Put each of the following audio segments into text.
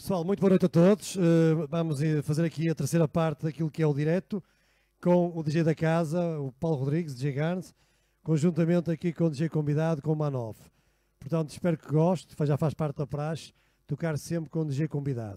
Pessoal, muito boa noite a todos. Vamos fazer aqui a terceira parte daquilo que é o direto, com o DJ da casa, o Paulo Rodrigues, DJ Garnes, conjuntamente aqui com o DJ convidado, com o Manov. Portanto, espero que goste, já faz parte da praxe, tocar sempre com o DJ convidado.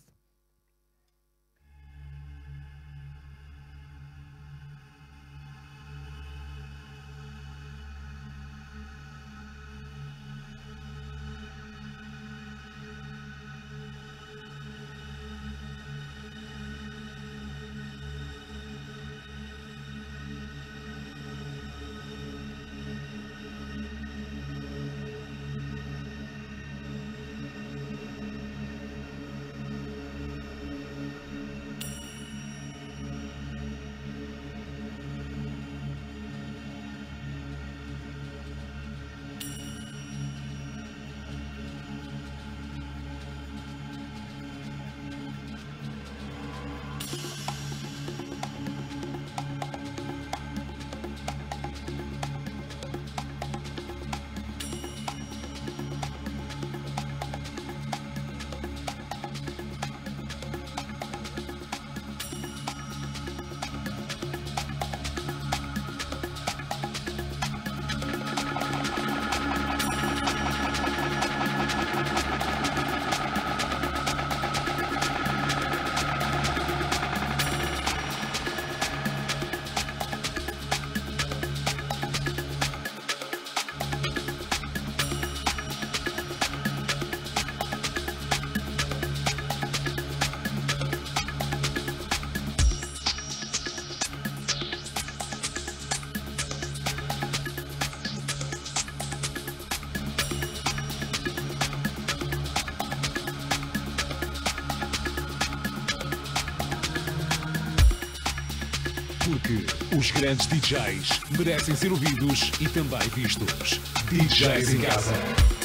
Porque os grandes DJs merecem ser ouvidos e também vistos. DJs em casa.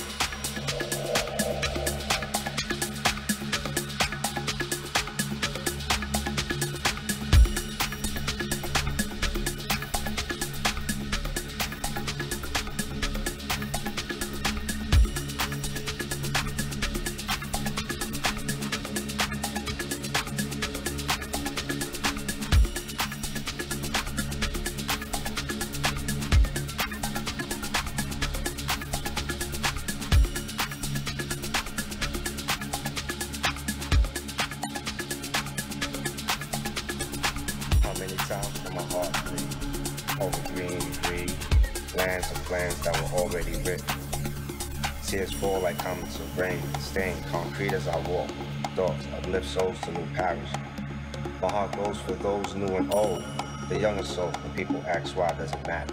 Souls to new Paris. My heart goes for those new and old, the young and soul. When people ask why, it doesn't matter.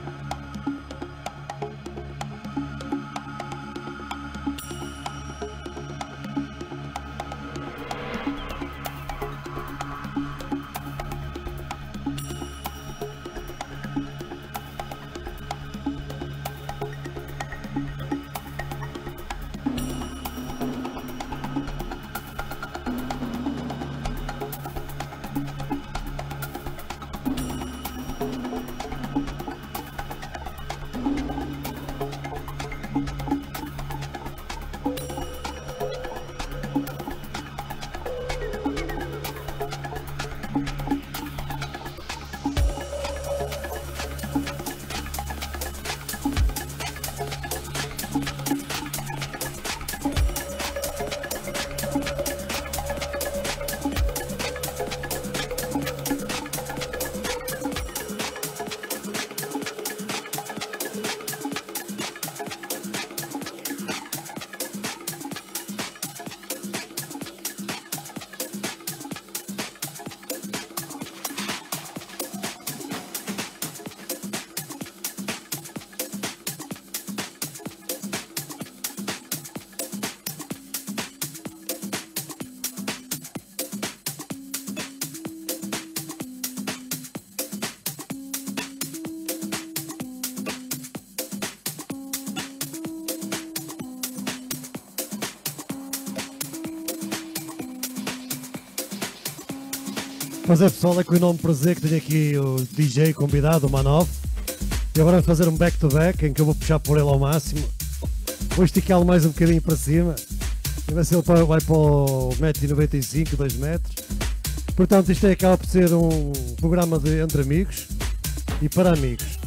Mas é pessoal, é com o enorme prazer que tenho aqui o DJ convidado, o Manov. E agora vamos fazer um back-to-back em que eu vou puxar por ele ao máximo. Vou esticá-lo mais um bocadinho para cima. Vai para o 1,95 m, 2 metros. Portanto, isto acaba por ser um programa entre amigos e para amigos.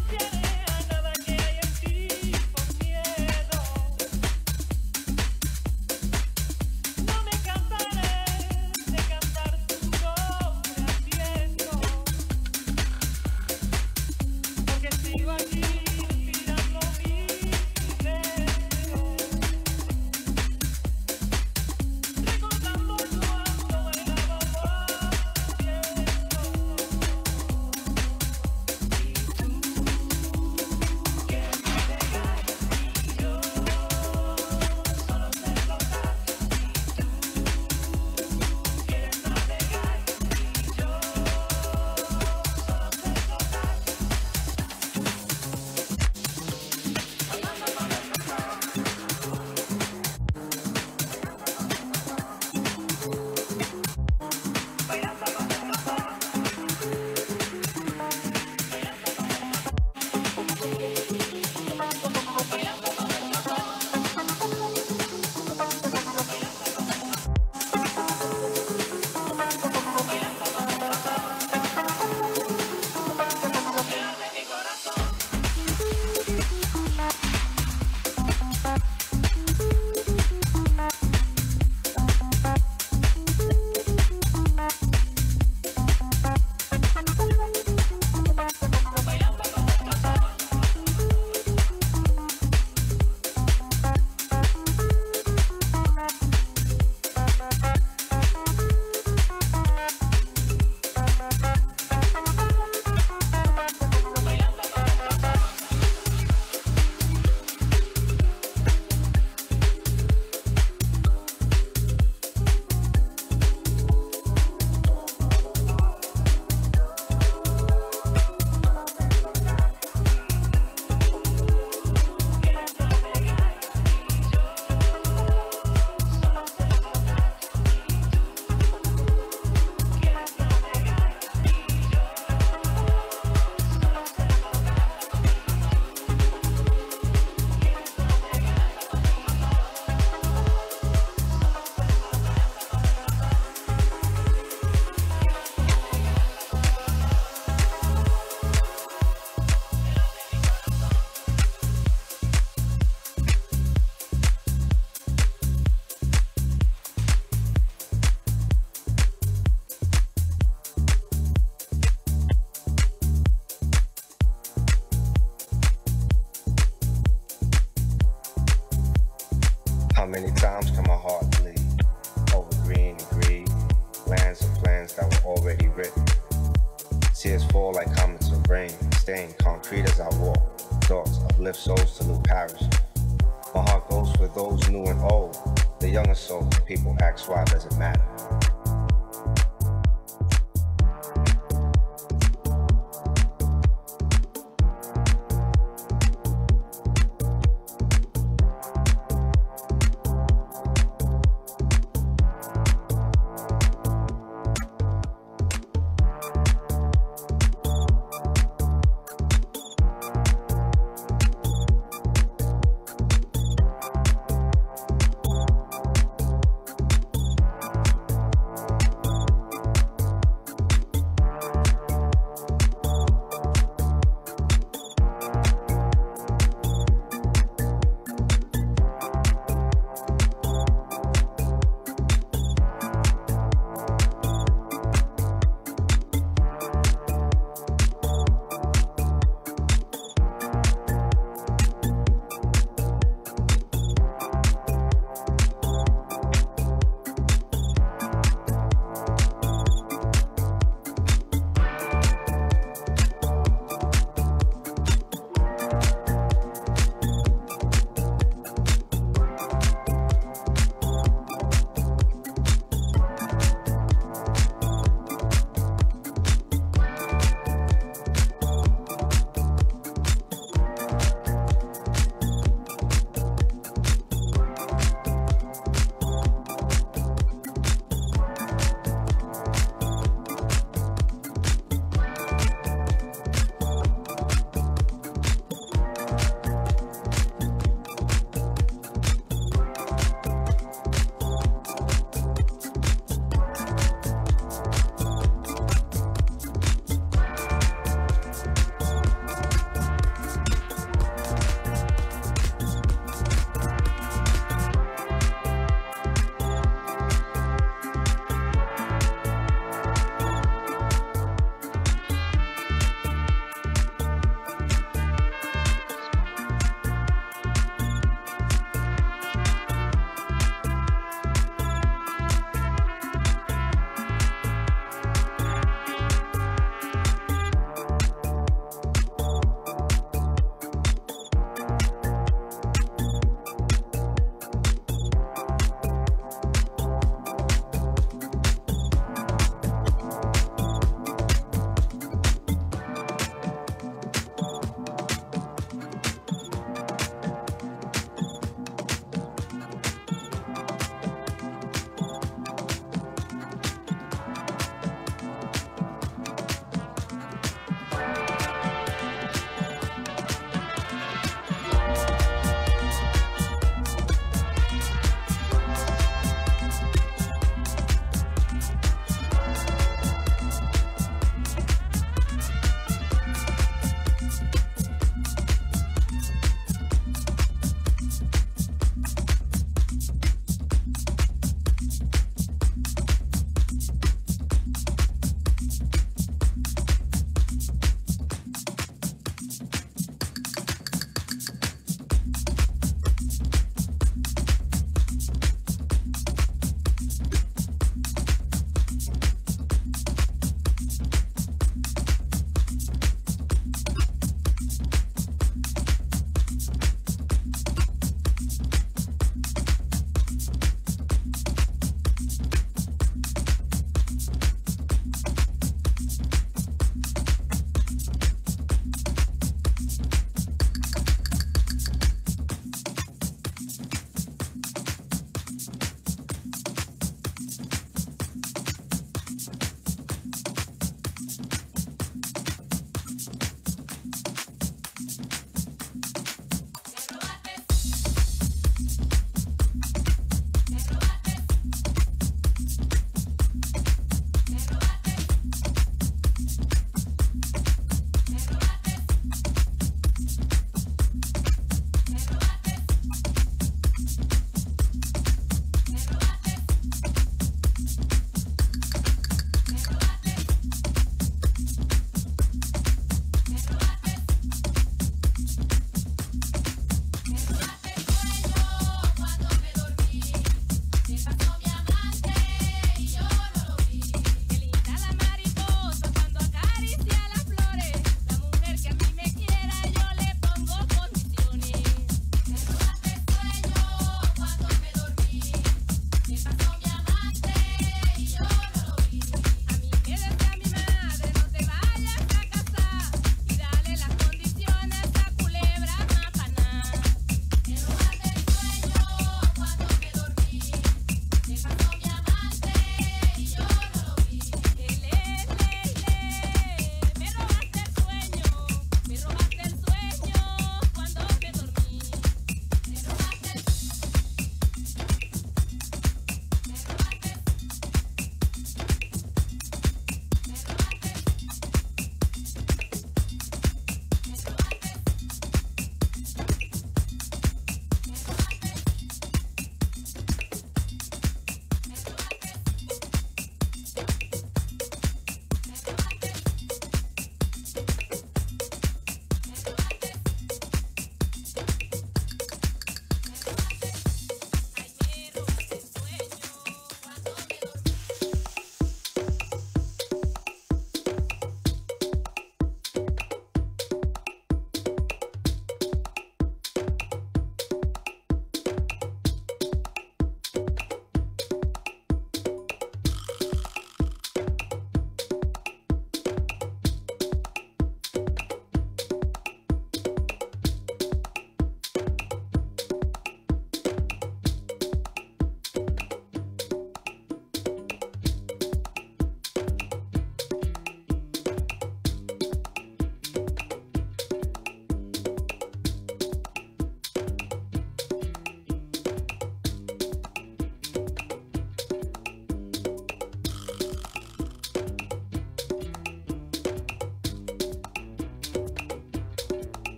How many times can my heart bleed over green and greed, lands and plans that were already written? Tears fall like comets of rain, staying concrete as I walk. Thoughts uplift souls to new parish. My heart goes for those new and old, the younger souls. People ask why does it matter?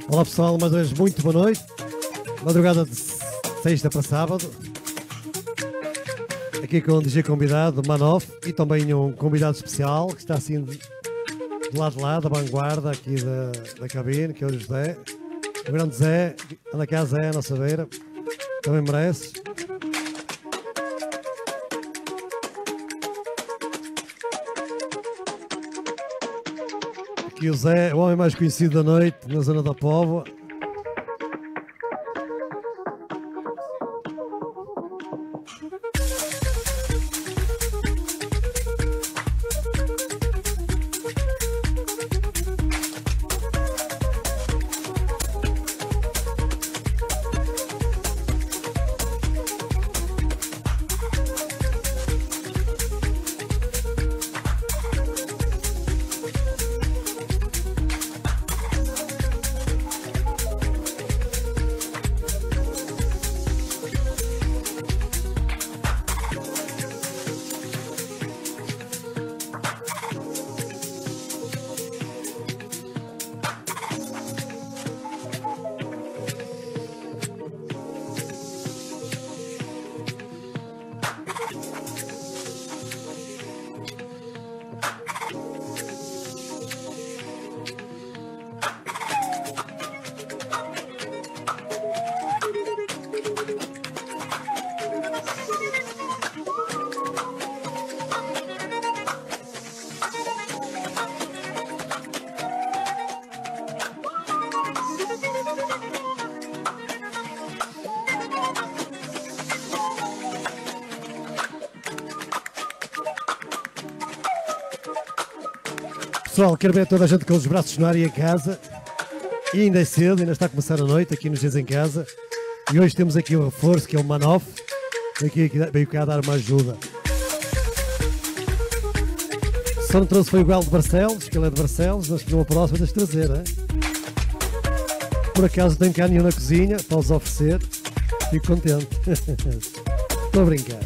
Olá pessoal, mais uma vez muito boa noite. Madrugada de sexta para sábado. Aqui com o DJ convidado, Manoff, e também um convidado especial que está assim do lado de lá, da vanguarda aqui da cabine, que é o José. O grande Zé, anda cá Zé, a nossa beira. Também merece. Aqui o Zé, o homem mais conhecido da noite na zona da Póvoa. Pessoal, quero ver toda a gente com os braços no ar e em casa. E ainda é cedo, ainda está a começar a noite aqui nos Dias em Casa. E hoje temos aqui um reforço que é o Manoff. Veio cá dar uma ajuda. Só não trouxe foi o Galo de Barcelos, que ele é de Barcelos, mas numa próxima tens de trazer, hein? Por acaso tenho cá nenhum na cozinha para os oferecer. Fico contente. Estou a brincar.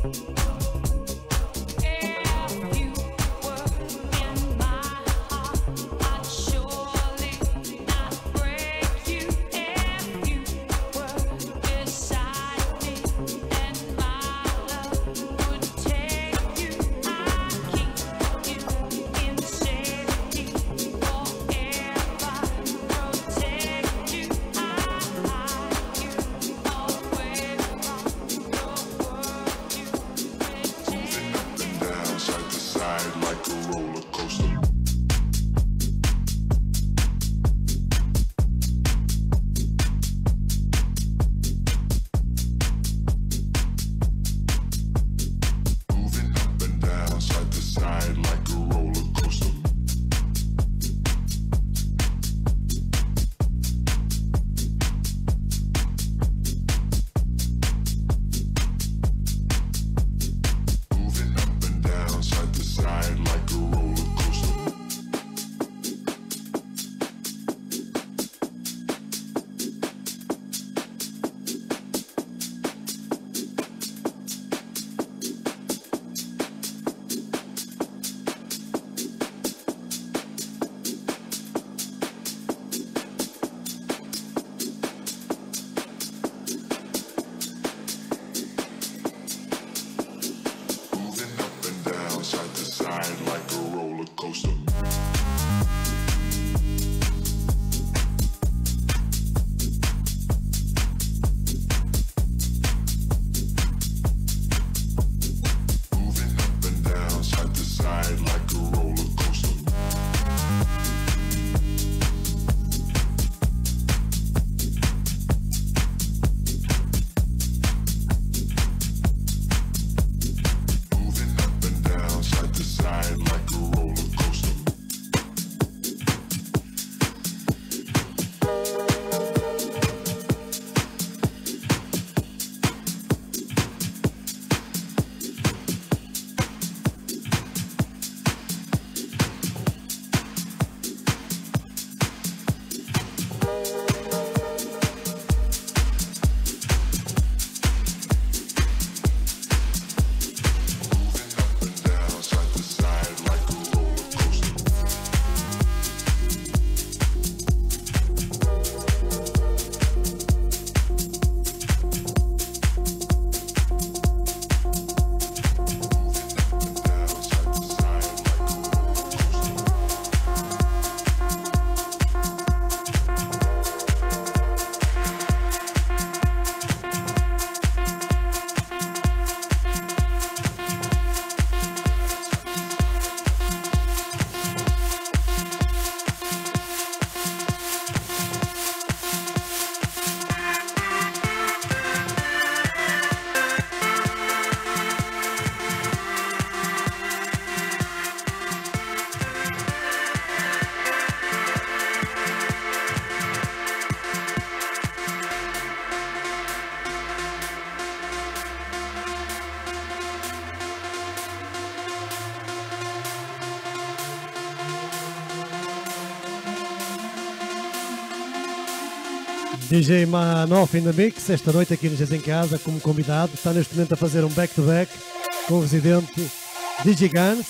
DJ Manoff in the Mix, esta noite aqui no Jazz em Casa, como convidado. Está neste momento a fazer um back-to-back com o residente DJ Guns,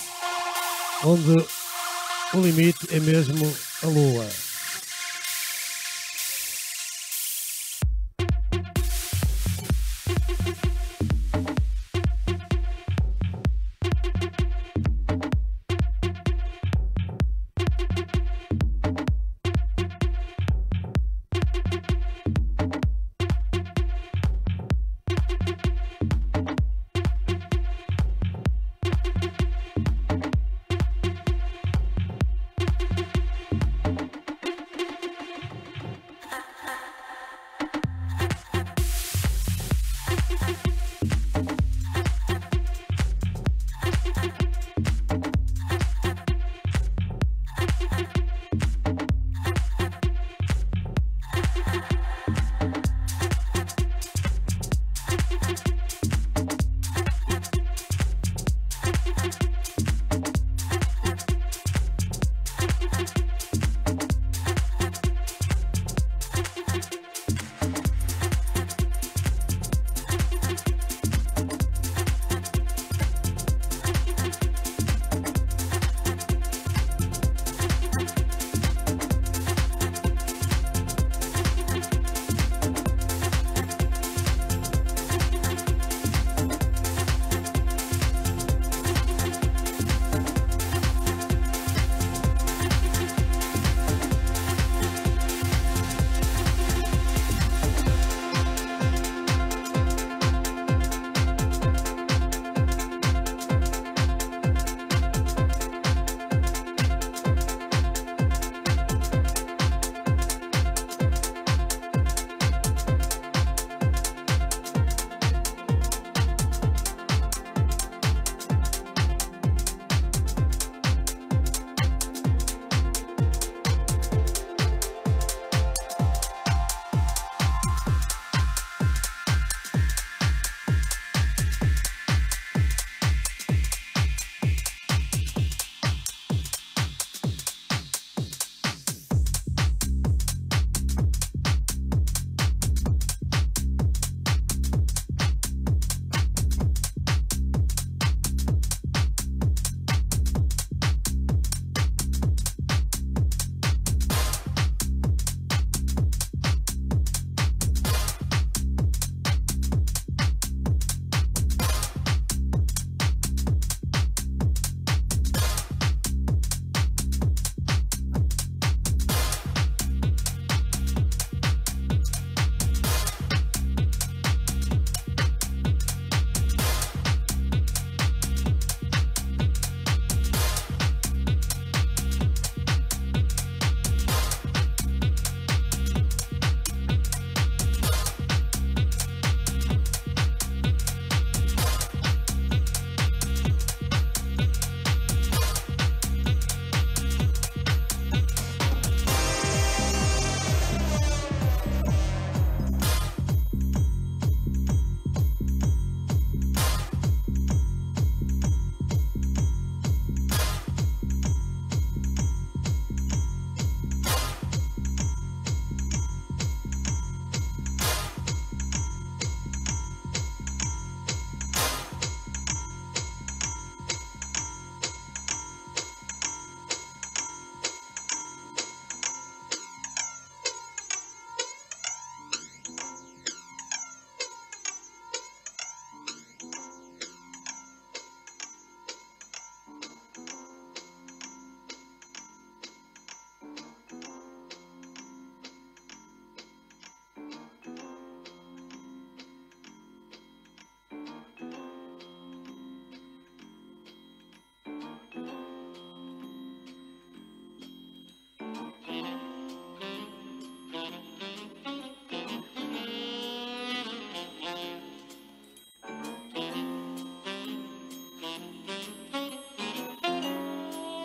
onde o limite é mesmo a lua.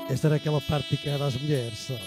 Esta era aquela parte dedicada às mulheres só.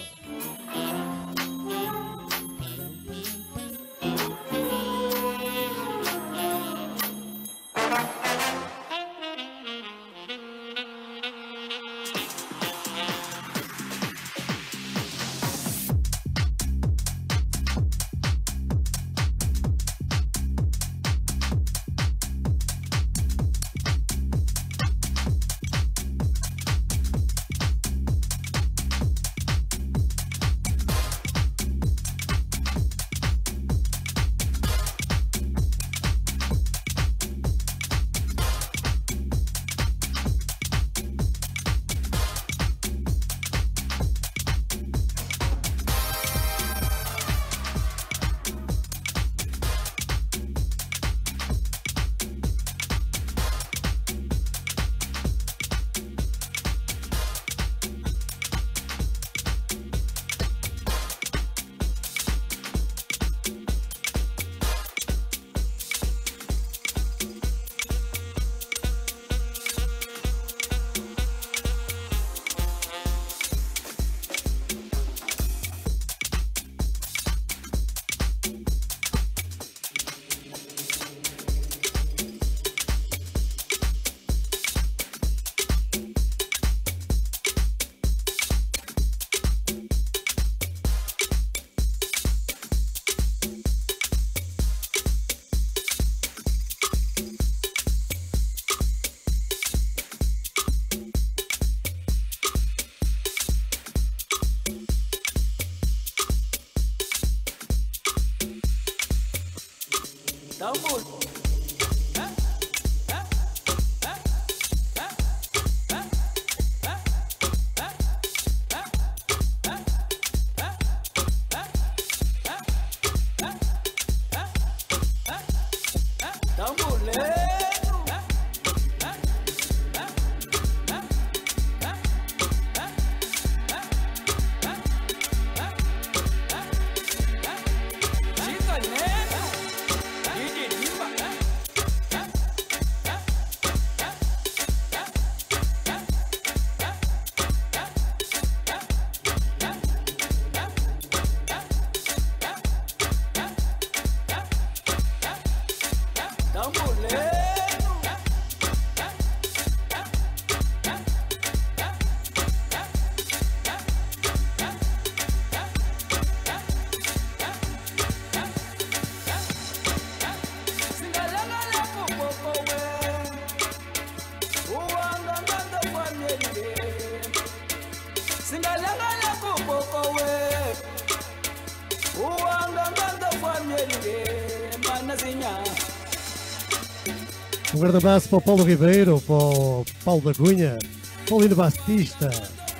Um grande abraço para o Paulo Ribeiro, para o Paulo da Cunha, Paulino Batista.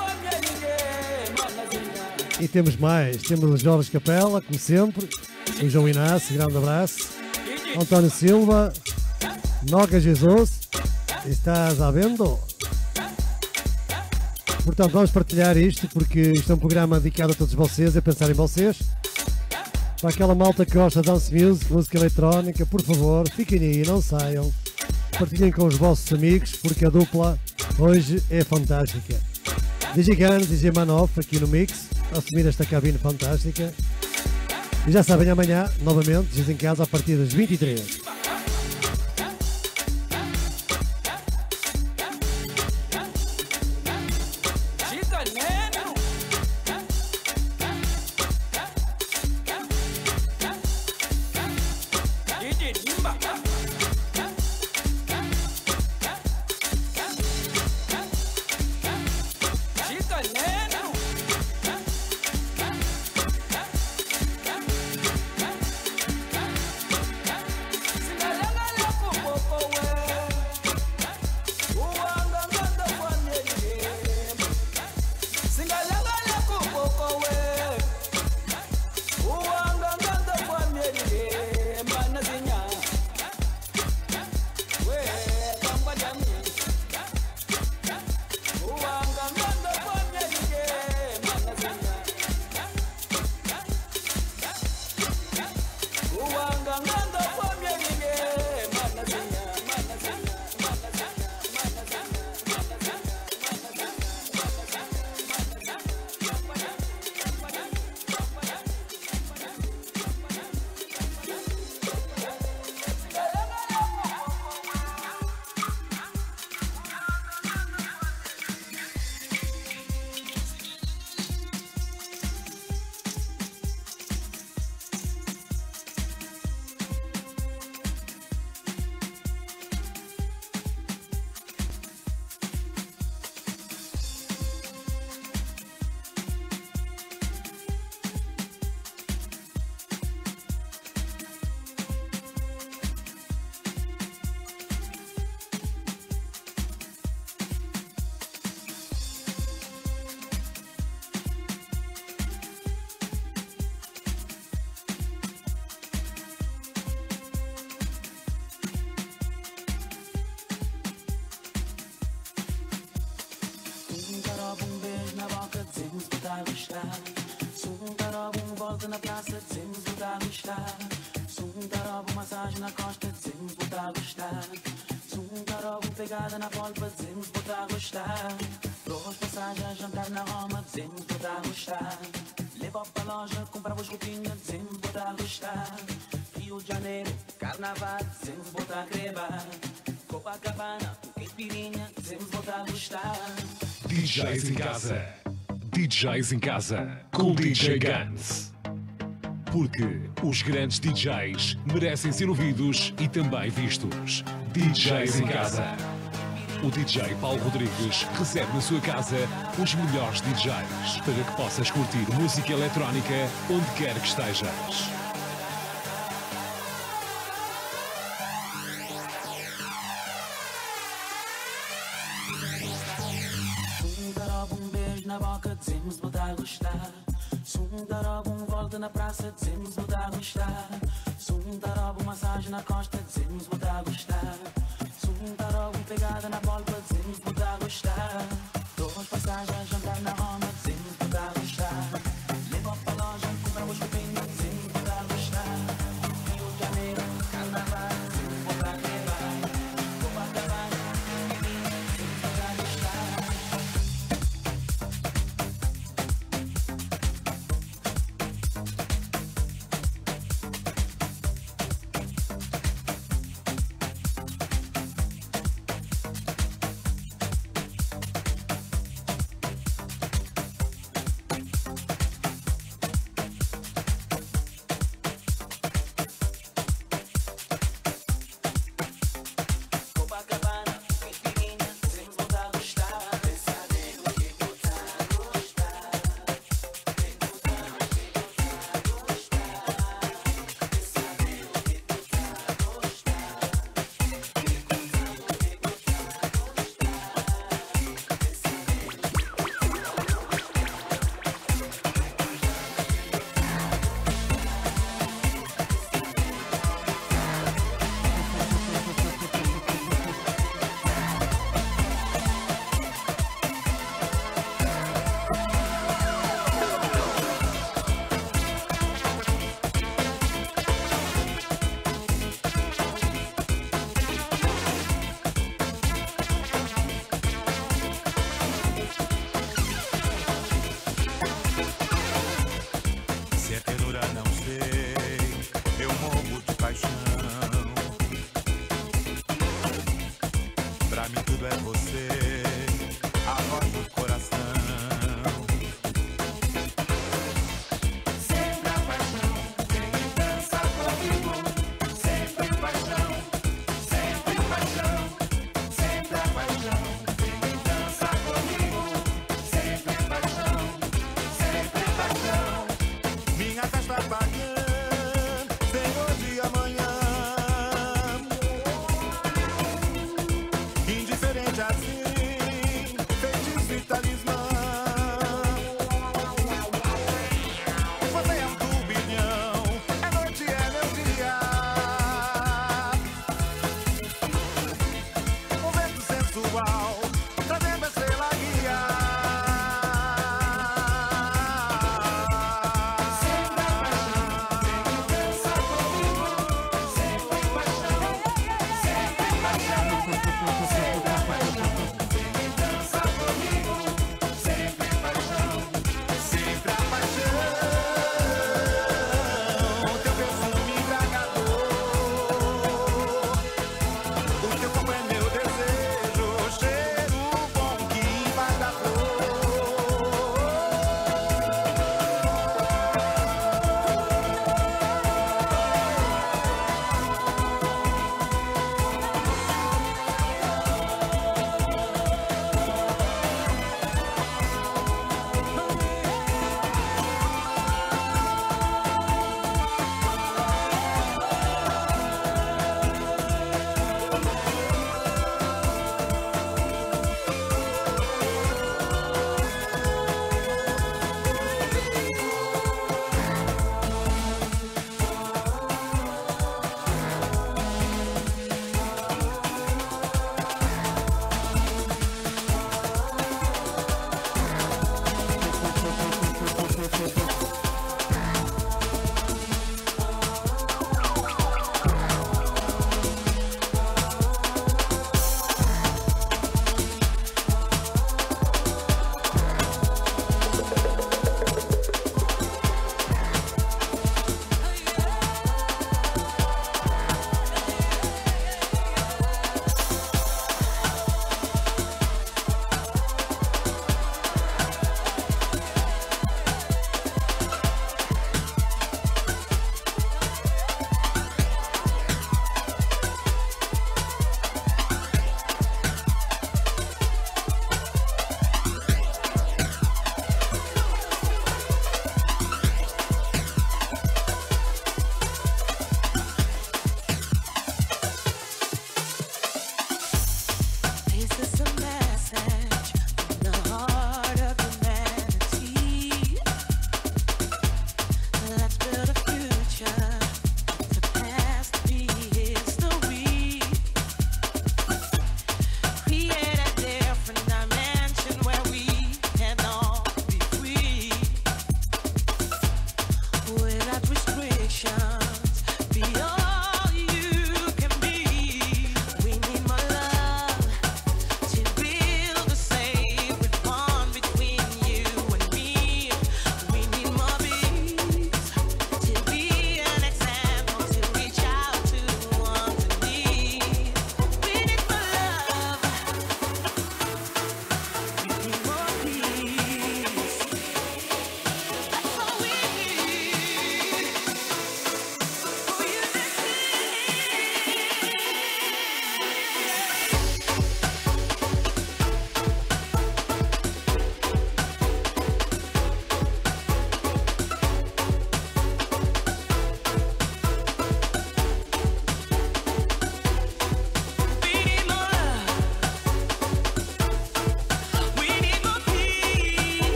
E temos mais, temos o Jorge Capela, como sempre, o João Inácio, grande abraço, António Silva, Noga Jesus, estás a vendo? Portanto, vamos partilhar isto, porque isto é um programa dedicado a todos vocês, a pensar em vocês. Para aquela malta que gosta de dance music, música eletrónica, por favor, fiquem aí, não saiam. Partilhem com os vossos amigos, porque a dupla hoje é fantástica. DJ Guns, DJ Manoff aqui no Mix, a assumir esta cabine fantástica. E já sabem, amanhã, novamente, diz em casa a partir das 23. pegada na praça, dizemos vou dar a gostar. Um tarobo, massagem na costa, dizemos vou dar a gostar. Um tarobo, pegada na polpa, dizemos vou dar a gostar. Dois passagens, jantar na Roma, dizemos vou dar a gostar. Leva pra loja, compramos roupinha, dizemos vou dar a gostar. Rio de Janeiro, Carnaval, dizemos vou dar a crebar. Copacabana, Caipirinha, dizemos vou dar a gostar. DJs em casa. DJs em casa com DJ Guns. Porque os grandes DJs merecem ser ouvidos e também vistos. DJs em casa. O DJ Paulo Rodrigues recebe na sua casa os melhores DJs para que possas curtir música eletrónica onde quer que estejas. Na boca, dizemos vou dar a gostar. Um tarobo, volta na praça, dizemos vou dar a gostar. Um tarobo, massagem na costa, dizemos vou dar a gostar. Um tarobo, pegada na polpa, dizemos vou dar a gostar. Dois passagens, jantar na Roma, dizemos vou dar a gostar. Leva pra loja, compramos roupinha, dizemos vou dar a gostar. Rio de Janeiro, Carnaval, dizemos vou dar a levar. Copacabana, dizemos vou dar a gostar. Indiferente a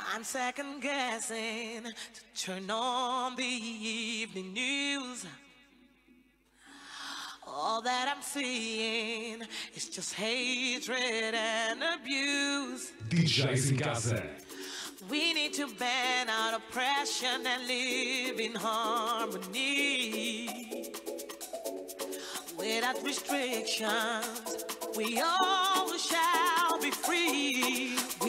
I'm second guessing to turn on the evening news. All that I'm seeing is just hatred and abuse. DJs em casa. We need to ban out oppression and live in harmony. Without restrictions, we all shall be free.